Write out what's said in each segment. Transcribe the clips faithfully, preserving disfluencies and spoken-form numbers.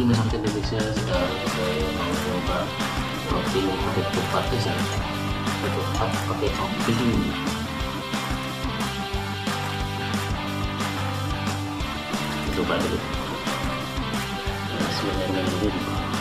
masyarakat Indonesia sekarang saya mau coba roti pakai ketupat guys ya, ketupat pakai topping. Coba dulu. Bismillahirrahmanirrahim.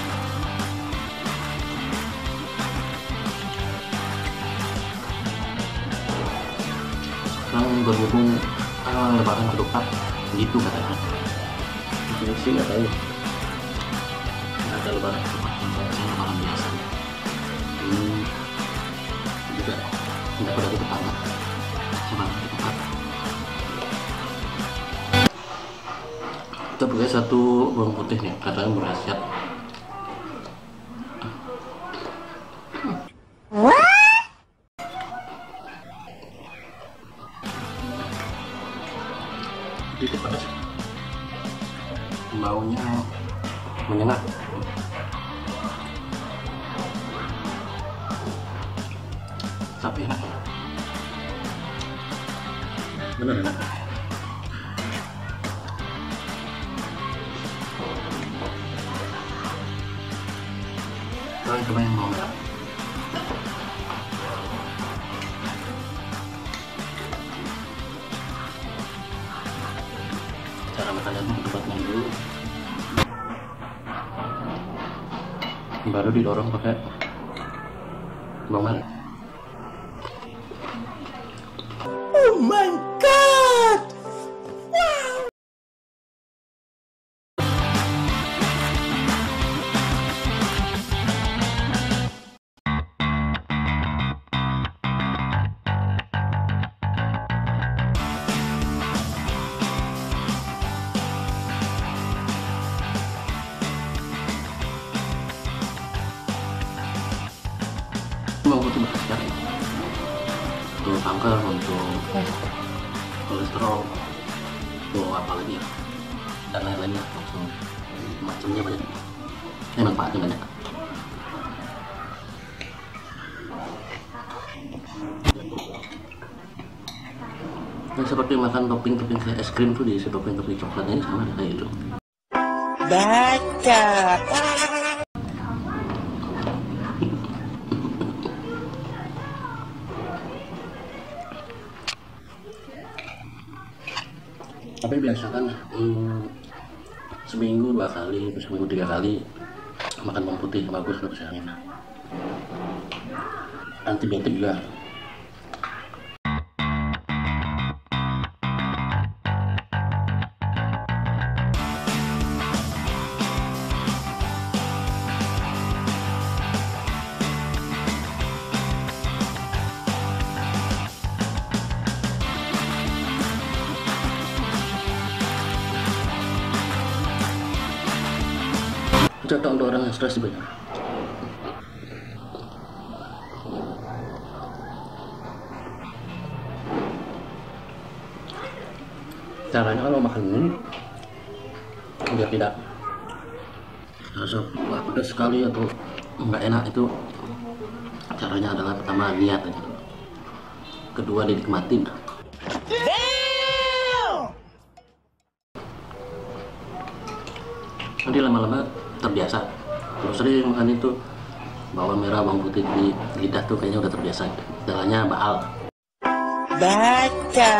Sekarang berhubung ah, lebaran ketupat gitu katanya. Ini sih nggak tahu. Nggak ada lebaran ketupat, saya lebaran biasa. Hmm, juga nggak pada ketupat lah. Lebaran ketupat. Kita pakai satu bawang putih nih, katanya berkhasiat. Sedikit pedas, baunya menyengat. Tapi enak, bener enak. Coba yang mau merah. Cara makannya tuh tempatnya dulu, baru didorong pakai bawang merah. Oh my god! Bawang putih berkhasiat untuk kanker, untuk kolesterol, untuk apa lagi ya, dan lain-lainnya, langsung macamnya banyak, ini manfaatnya banyak. Nah, seperti makan topping-topping kayak es krim tuh diisi topping-topping coklatnya, ini sama kayak itu. Baca. Tapi biasa kan hmm, seminggu dua kali, seminggu tiga kali makan bawang putih bagus untuk kesehatan. Antibiotik juga. Cocok untuk orang yang stres banyak. Caranya kalau makan ini biar tidak rasa pedas sekali atau nggak enak, itu caranya adalah pertama niat aja, kedua dinikmatin. Nanti lama-lama terbiasa, terus sering makan itu bawang merah, bawang putih di lidah tuh kayaknya udah terbiasa, jalannya baal. Baca.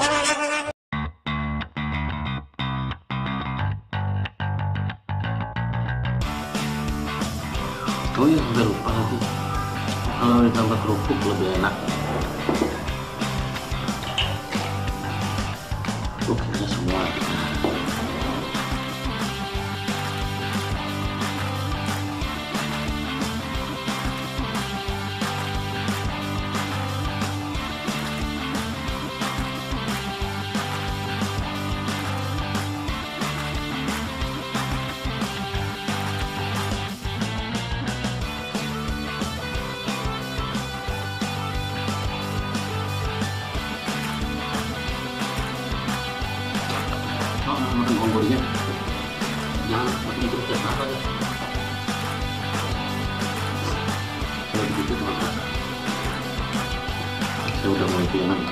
Oh iya, udah lupa lagi, kalau ditambah kerupuk lebih enak. Kerupuknya semua. Makan bonggolnya jangan makin itu kayak apa ya, kalau begitu maka saya udah mulai kenyang.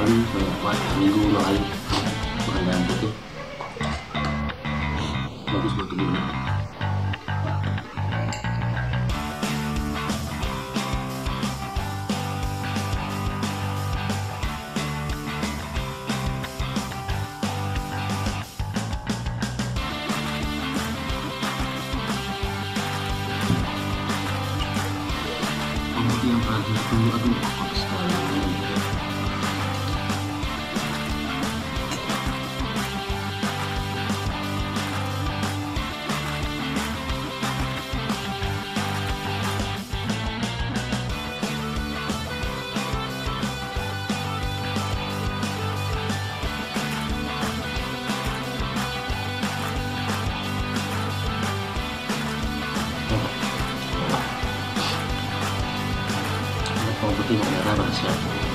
kali banyak kuat minggu dua kali makan bawang putih, bagus buat tubuhnya. Bawang putih yang terakhir itu aduh kotor sekali. Bawang putih merah bersiap.